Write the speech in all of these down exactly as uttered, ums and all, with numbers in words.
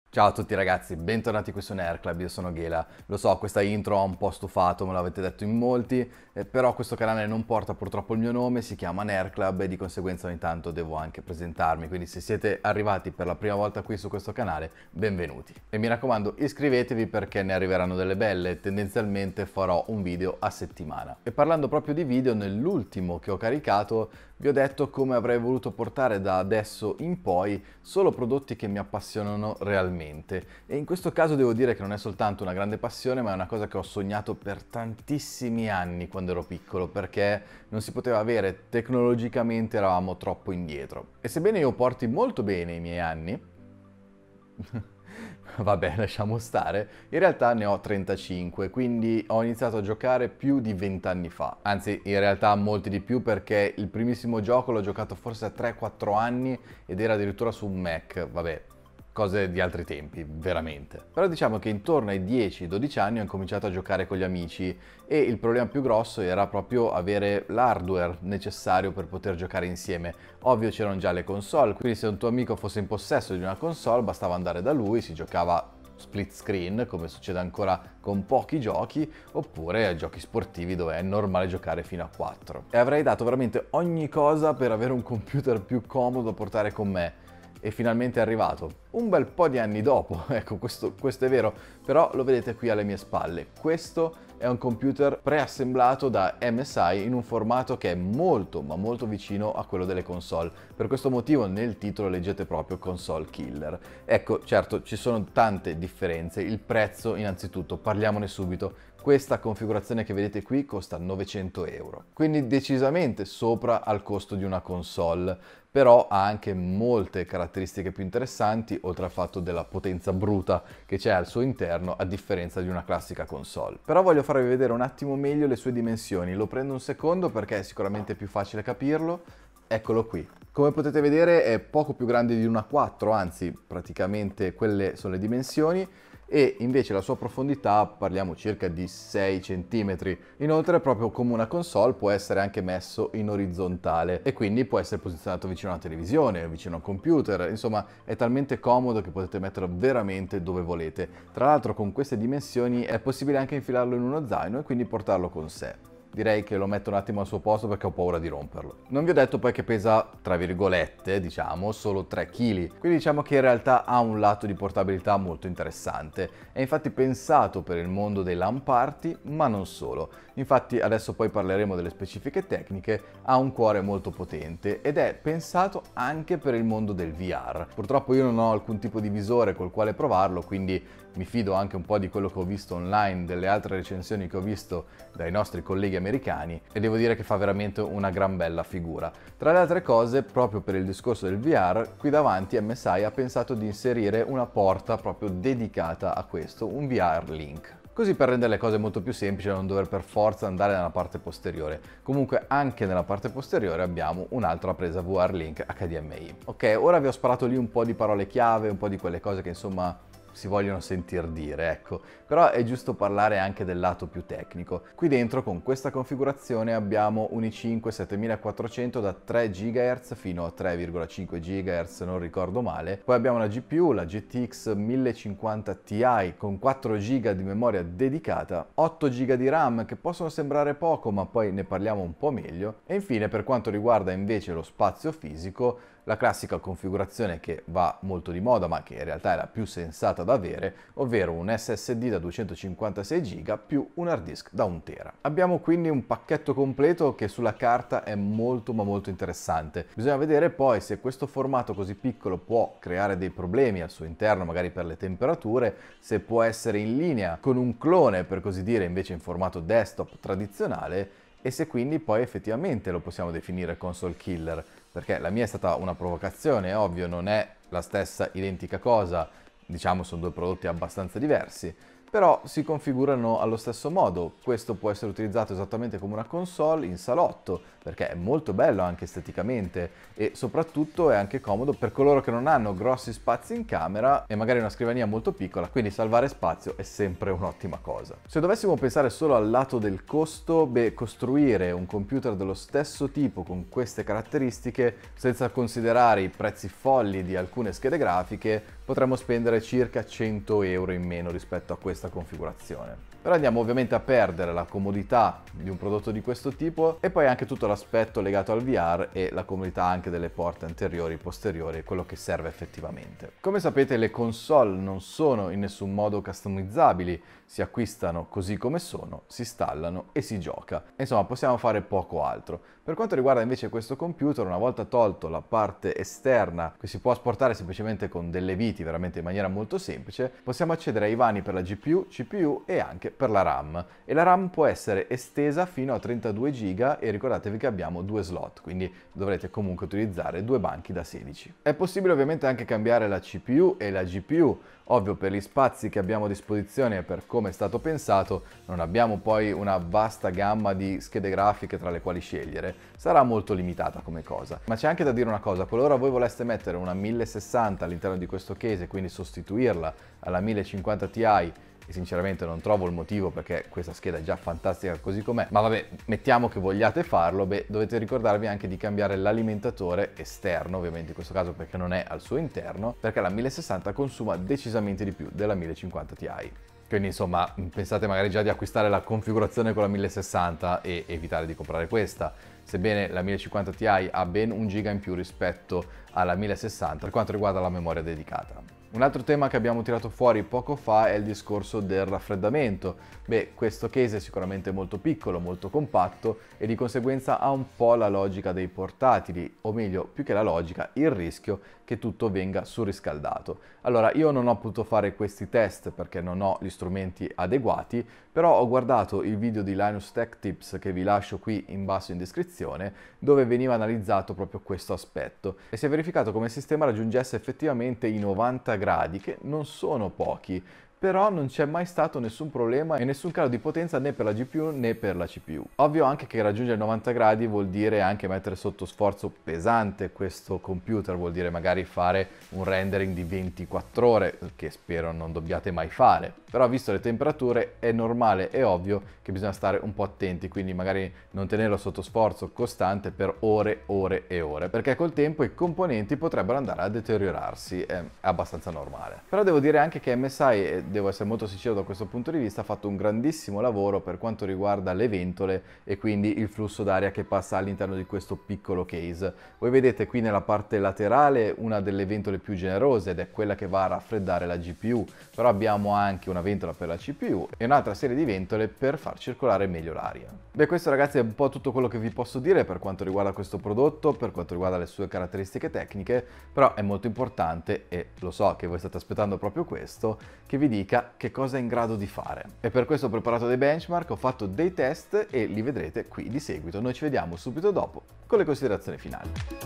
Ciao a tutti ragazzi, bentornati qui su Nerdclub, io sono Ghela. Lo so, questa intro ha un po' stufato, me l'avete detto in molti, eh, però questo canale non porta purtroppo il mio nome, si chiama Nerdclub e di conseguenza ogni tanto devo anche presentarmi, quindi se siete arrivati per la prima volta qui su questo canale, benvenuti. E mi raccomando, iscrivetevi perché ne arriveranno delle belle, tendenzialmente farò un video a settimana. E parlando proprio di video, nell'ultimo che ho caricato vi ho detto come avrei voluto portare da adesso in poi solo prodotti che mi appassionano realmente. E in questo caso devo dire che non è soltanto una grande passione, ma è una cosa che ho sognato per tantissimi anni quando ero piccolo, perché non si poteva avere, tecnologicamente eravamo troppo indietro. E sebbene io porti molto bene i miei anni, vabbè, lasciamo stare. In realtà ne ho trentacinque, quindi ho iniziato a giocare più di venti anni fa. Anzi, in realtà molti di più perché il primissimo gioco l'ho giocato forse a tre quattro anni ed era addirittura su un Mac, vabbè. Cose di altri tempi, veramente. Però diciamo che intorno ai dieci dodici anni ho incominciato a giocare con gli amici e il problema più grosso era proprio avere l'hardware necessario per poter giocare insieme. Ovvio c'erano già le console, quindi se un tuo amico fosse in possesso di una console bastava andare da lui, si giocava split screen, come succede ancora con pochi giochi, oppure giochi sportivi dove è normale giocare fino a quattro. E avrei dato veramente ogni cosa per avere un computer più comodo da portare con me. E finalmente è arrivato, un bel po' di anni dopo, ecco questo, questo è vero, però lo vedete qui alle mie spalle. Questo è un computer preassemblato da M S I in un formato che è molto ma molto vicino a quello delle console. Per questo motivo nel titolo leggete proprio console killer. Ecco, certo, ci sono tante differenze. Il prezzo, innanzitutto, parliamone subito. Questa configurazione che vedete qui costa novecento euro, quindi decisamente sopra al costo di una console, però ha anche molte caratteristiche più interessanti, oltre al fatto della potenza bruta che c'è al suo interno, a differenza di una classica console. Però voglio farvi vedere un attimo meglio le sue dimensioni, lo prendo un secondo perché è sicuramente più facile capirlo. Eccolo qui. Come potete vedere è poco più grande di una quattro, anzi praticamente quelle sono le dimensioni, e invece la sua profondità parliamo circa di sei centimetri. Inoltre proprio come una console può essere anche messo in orizzontale e quindi può essere posizionato vicino a una televisione, vicino a un computer, insomma è talmente comodo che potete metterlo veramente dove volete. Tra l'altro con queste dimensioni è possibile anche infilarlo in uno zaino e quindi portarlo con sé. Direi che lo metto un attimo al suo posto perché ho paura di romperlo. Non vi ho detto poi che pesa, tra virgolette, diciamo, solo tre chili, quindi diciamo che in realtà ha un lato di portabilità molto interessante. È infatti pensato per il mondo dei LAN party, ma non solo. Infatti adesso poi parleremo delle specifiche tecniche, ha un cuore molto potente ed è pensato anche per il mondo del V R. Purtroppo io non ho alcun tipo di visore col quale provarlo, quindi mi fido anche un po' di quello che ho visto online, delle altre recensioni che ho visto dai nostri colleghi americani e devo dire che fa veramente una gran bella figura. Tra le altre cose, proprio per il discorso del V R, qui davanti M S I ha pensato di inserire una porta proprio dedicata a questo, un V R Link. Così per rendere le cose molto più semplici e non dover per forza andare nella parte posteriore. Comunque anche nella parte posteriore abbiamo un'altra presa V R Link H D M I. Ok, ora vi ho sparato lì un po' di parole chiave, un po' di quelle cose che insomma si vogliono sentir dire, ecco. Però è giusto parlare anche del lato più tecnico. Qui dentro con questa configurazione abbiamo un i cinque settemilaquattrocento da tre gigahertz fino a tre virgola cinque gigahertz, se non ricordo male. Poi abbiamo la G P U, la G T X mille cinquanta Ti con quattro giga di memoria dedicata, otto giga di RAM che possono sembrare poco, ma poi ne parliamo un po' meglio. E infine per quanto riguarda invece lo spazio fisico, la classica configurazione che va molto di moda ma che in realtà è la più sensata da avere, ovvero un S S D da duecentocinquantasei giga più un hard disk da un tera. Abbiamo quindi un pacchetto completo che sulla carta è molto ma molto interessante. Bisogna vedere poi se questo formato così piccolo può creare dei problemi al suo interno, magari per le temperature, se può essere in linea con un clone per così dire invece in formato desktop tradizionale e se quindi poi effettivamente lo possiamo definire console killer. Perché la mia è stata una provocazione, è ovvio, non è la stessa identica cosa, diciamo sono due prodotti abbastanza diversi, però si configurano allo stesso modo. Questo può essere utilizzato esattamente come una console in salotto, perché è molto bello anche esteticamente e soprattutto è anche comodo per coloro che non hanno grossi spazi in camera e magari una scrivania molto piccola, quindi salvare spazio è sempre un'ottima cosa. Se dovessimo pensare solo al lato del costo, beh, costruire un computer dello stesso tipo con queste caratteristiche, senza considerare i prezzi folli di alcune schede grafiche, potremmo spendere circa cento euro in meno rispetto a questa configurazione. Però andiamo ovviamente a perdere la comodità di un prodotto di questo tipo e poi anche tutto l'aspetto legato al V R e la comodità anche delle porte anteriori, posteriori, quello che serve effettivamente. Come sapete, le console non sono in nessun modo customizzabili, si acquistano così come sono, si installano e si gioca. Insomma, possiamo fare poco altro. Per quanto riguarda invece questo computer, una volta tolto la parte esterna che si può asportare semplicemente con delle viti veramente in maniera molto semplice, possiamo accedere ai vani per la G P U, C P U e anche per la RAM. E la RAM può essere estesa fino a trentadue giga e ricordatevi che abbiamo due slot, quindi dovrete comunque utilizzare due banchi da sedici. È possibile ovviamente anche cambiare la C P U e la G P U. Ovvio, per gli spazi che abbiamo a disposizione e per come è stato pensato, non abbiamo poi una vasta gamma di schede grafiche tra le quali scegliere, sarà molto limitata come cosa. Ma c'è anche da dire una cosa: qualora voi voleste mettere una mille sessanta all'interno di questo case e quindi sostituirla alla mille cinquanta Ti, e sinceramente non trovo il motivo perché questa scheda è già fantastica così com'è, ma vabbè, mettiamo che vogliate farlo, beh, dovete ricordarvi anche di cambiare l'alimentatore esterno, ovviamente in questo caso perché non è al suo interno, perché la mille sessanta consuma decisamente di più della mille cinquanta Ti. Quindi insomma, pensate magari già di acquistare la configurazione con la mille sessanta e evitare di comprare questa, sebbene la mille cinquanta Ti ha ben un giga in più rispetto alla mille sessanta per quanto riguarda la memoria dedicata. Un altro tema che abbiamo tirato fuori poco fa è il discorso del raffreddamento. Beh, questo case è sicuramente molto piccolo, molto compatto e di conseguenza ha un po' la logica dei portatili, o meglio, più che la logica, il rischio che tutto venga surriscaldato. Allora, io non ho potuto fare questi test perché non ho gli strumenti adeguati, però ho guardato il video di Linus Tech Tips che vi lascio qui in basso in descrizione, dove veniva analizzato proprio questo aspetto e si è verificato come il sistema raggiungesse effettivamente i novanta gradi, che non sono pochi, però non c'è mai stato nessun problema e nessun calo di potenza né per la G P U né per la C P U. Ovvio anche che raggiungere novanta gradi vuol dire anche mettere sotto sforzo pesante questo computer, vuol dire magari fare un rendering di ventiquattro ore, che spero non dobbiate mai fare. Però visto le temperature è normale e ovvio che bisogna stare un po' attenti, quindi magari non tenerlo sotto sforzo costante per ore, ore e ore, perché col tempo i componenti potrebbero andare a deteriorarsi, è abbastanza normale. Però devo dire anche che M S I, devo essere molto sincero da questo punto di vista, ha fatto un grandissimo lavoro per quanto riguarda le ventole e quindi il flusso d'aria che passa all'interno di questo piccolo case. Voi vedete qui nella parte laterale una delle ventole più generose ed è quella che va a raffreddare la G P U, però abbiamo anche una ventola per la C P U e un'altra serie di ventole per far circolare meglio l'aria. Beh, questo ragazzi è un po' tutto quello che vi posso dire per quanto riguarda questo prodotto, per quanto riguarda le sue caratteristiche tecniche, però è molto importante, e lo so che voi state aspettando proprio questo, che vi dica che cosa è in grado di fare. E per questo ho preparato dei benchmark, ho fatto dei test e li vedrete qui di seguito. Noi ci vediamo subito dopo con le considerazioni finali.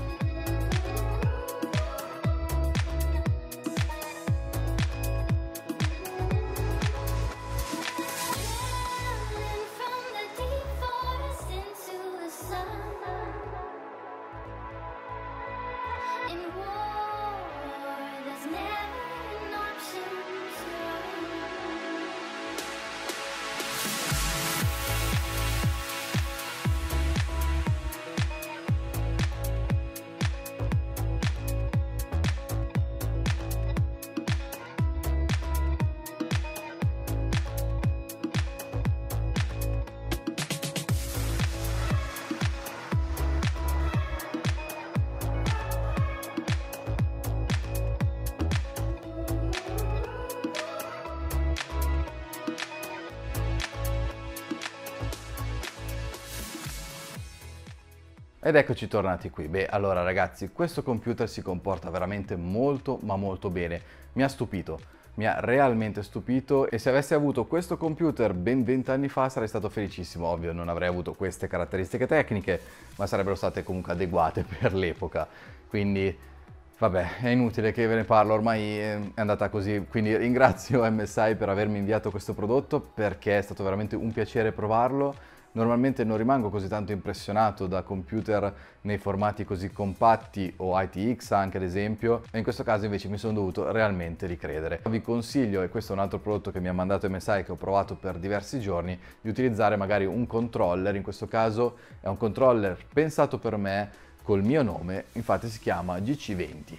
Ed eccoci tornati qui. Beh, allora ragazzi, questo computer si comporta veramente molto ma molto bene. Mi ha stupito, mi ha realmente stupito, e se avessi avuto questo computer ben venti anni fa sarei stato felicissimo. Ovvio, non avrei avuto queste caratteristiche tecniche, ma sarebbero state comunque adeguate per l'epoca. Quindi Vabbè, è inutile che ve ne parlo, ormai è andata così, quindi ringrazio M S I per avermi inviato questo prodotto perché è stato veramente un piacere provarlo. Normalmente non rimango così tanto impressionato da computer nei formati così compatti o I T X anche ad esempio, e in questo caso invece mi sono dovuto realmente ricredere. Vi consiglio, e questo è un altro prodotto che mi ha mandato M S I che ho provato per diversi giorni, di utilizzare magari un controller. In questo caso è un controller pensato per me col mio nome, infatti si chiama G C venti.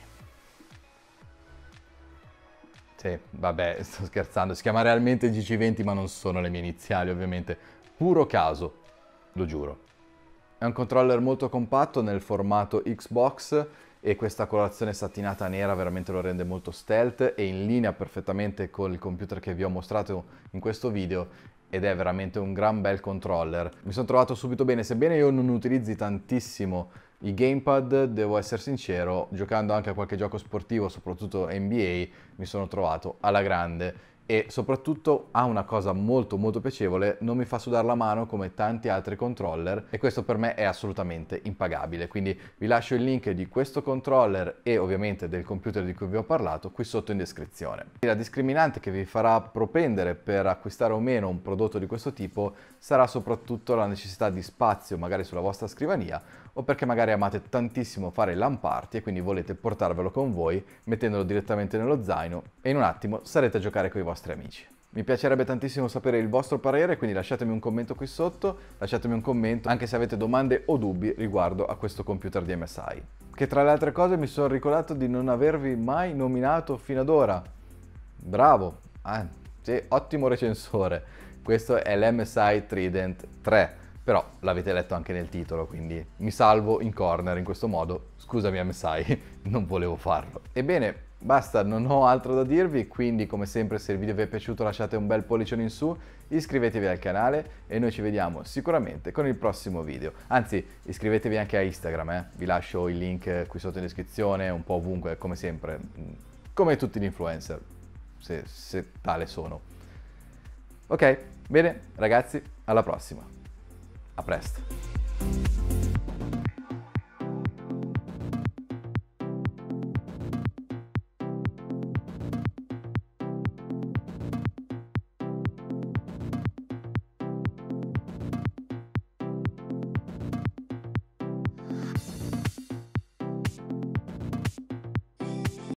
Sì, vabbè, sto scherzando, si chiama realmente G C venti ma non sono le mie iniziali ovviamente, puro caso, lo giuro. È un controller molto compatto nel formato Xbox e questa colorazione satinata nera veramente lo rende molto stealth e in linea perfettamente con il computer che vi ho mostrato in questo video, ed è veramente un gran bel controller. Mi sono trovato subito bene, sebbene io non utilizzi tantissimo i gamepad, devo essere sincero, giocando anche a qualche gioco sportivo, soprattutto N B A, mi sono trovato alla grande. E soprattutto ha una cosa molto molto piacevole, non mi fa sudare la mano come tanti altri controller e questo per me è assolutamente impagabile. Quindi vi lascio il link di questo controller e ovviamente del computer di cui vi ho parlato qui sotto in descrizione. La discriminante che vi farà propendere per acquistare o meno un prodotto di questo tipo sarà soprattutto la necessità di spazio magari sulla vostra scrivania, o perché magari amate tantissimo fare LAN party e quindi volete portarvelo con voi mettendolo direttamente nello zaino e in un attimo sarete a giocare con i vostri amici. Mi piacerebbe tantissimo sapere il vostro parere, quindi lasciatemi un commento qui sotto, lasciatemi un commento anche se avete domande o dubbi riguardo a questo computer di M S I. Che tra le altre cose mi sono ricordato di non avervi mai nominato fino ad ora. Bravo, ah, sì, ottimo recensore. Questo è l'M S I Trident tre. Però l'avete letto anche nel titolo, quindi mi salvo in corner in questo modo. Scusami M S I, non volevo farlo. Ebbene, basta, non ho altro da dirvi, quindi come sempre se il video vi è piaciuto lasciate un bel pollicione in su, iscrivetevi al canale e noi ci vediamo sicuramente con il prossimo video. Anzi, iscrivetevi anche a Instagram, eh? Vi lascio il link qui sotto in descrizione, un po' ovunque, come sempre, come tutti gli influencer, se, se tale sono. Ok, bene, ragazzi, alla prossima. A presto.